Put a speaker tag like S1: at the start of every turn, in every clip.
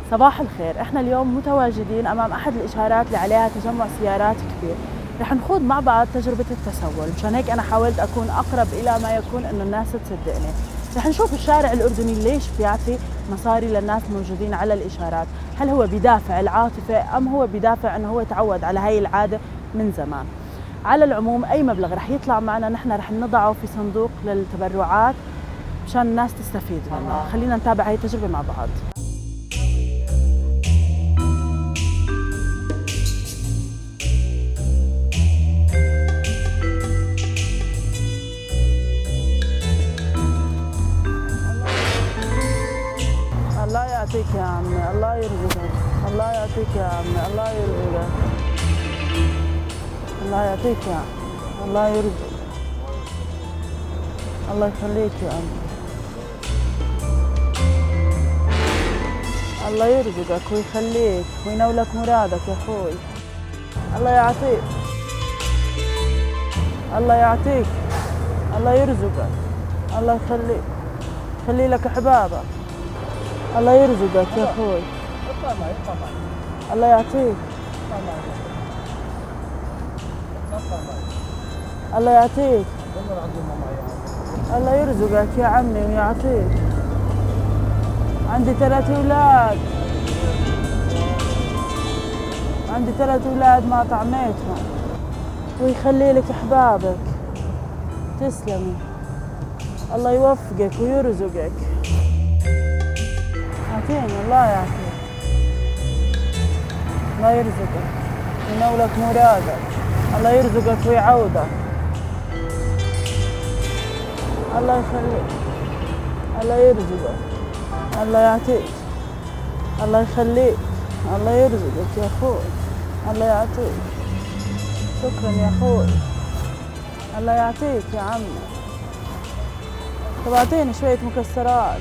S1: صباح الخير، احنا اليوم متواجدين امام احد الاشارات اللي عليها تجمع سيارات كبير. رح نخوض مع بعض تجربة التسول، مشان هيك انا حاولت اكون اقرب الى ما يكون انه الناس تصدقني. رح نشوف الشارع الاردني ليش بيعطي مصاري للناس الموجودين على الاشارات، هل هو بدافع العاطفة ام هو بدافع انه هو تعود على هاي العادة من زمان. على العموم اي مبلغ رح يطلع معنا نحن رح نضعه في صندوق للتبرعات مشان الناس تستفيد منه. خلينا نتابع هاي التجربة مع بعض. الله يعطيك يا عمي، الله يرزقك، الله يعطيك يا عمي، الله يرزقك، الله يعطيك يا عمي، الله يرزقك، الله يخليك يا عمي، الله يرزقك ويخليك وينولك مرادك يا اخوي، الله يعطيك، الله يعطيك، الله يرزقك، الله يخليك، يخلي لك احبابك، الله يرزقك يا اخوي، الله يعطيك، الله يعطيك، الله يرزقك يا عمي ويعطيك. عندي 3 أولاد، عندي 3 أولاد ما طعميتهم، ويخلي لك احبابك. تسلمي، الله يوفقك ويرزقك. يعطيني، الله يعطيك، الله يرزقك وينولك مرادك، الله يرزقك ويعوضك، الله يخليك، الله يرزقك، الله يعطيك، الله يخليك، الله يرزقك يا اخوي، الله يعطيك. شكرا يا اخوي، الله يعطيك يا عمي. طب اعطيني شوية مكسرات.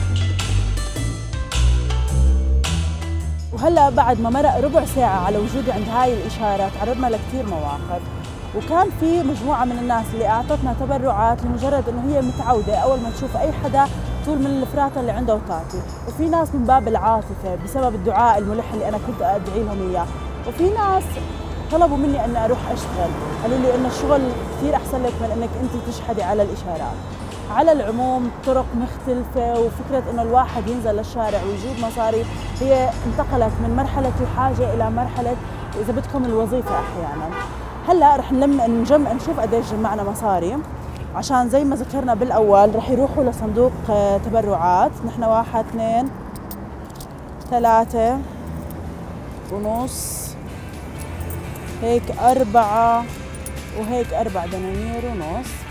S1: وهلا بعد ما مرق ربع ساعة على وجودي عند هاي الإشارة تعرضنا لكثير مواقف، وكان في مجموعة من الناس اللي أعطتنا تبرعات لمجرد إنه هي متعودة أول ما تشوف أي حدا طول من الفراتة اللي عنده وتعطي، وفي ناس من باب العاطفة بسبب الدعاء الملح اللي أنا كنت أدعي لهم إياه، وفي ناس طلبوا مني إني أروح أشتغل، قالوا لي إنه الشغل كثير أحسن لك من إنك أنت تشحدي على الإشارات. على العموم طرق مختلفة، وفكرة إنه الواحد ينزل للشارع ويجيب مصاري هي انتقلت من مرحلة الحاجة إلى مرحلة إذا بدكم الوظيفة أحيانا. هلا رح نشوف قديش جمعنا مصاري، عشان زي ما ذكرنا بالأول رح يروحوا لصندوق تبرعات. نحن 1 2 3 ونص، هيك 4 وهيك 4 دنانير ونص.